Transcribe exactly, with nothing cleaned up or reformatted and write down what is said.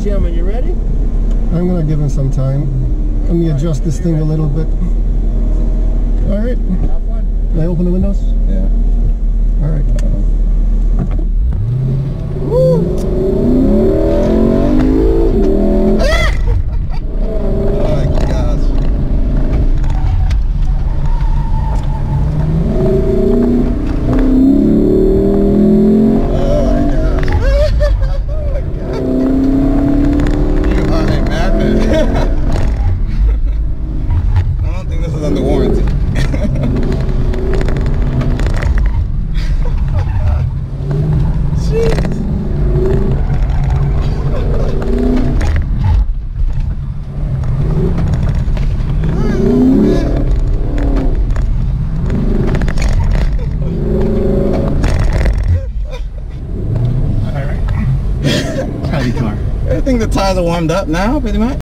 gentlemen, you ready? I'm gonna give him some time. Let me adjust this thing a little bit. All right. Have fun. Can I open the windows? Yeah. All right. Under warranty. Jeez. All right. Heavy car. I think the tires are warmed up now, pretty much.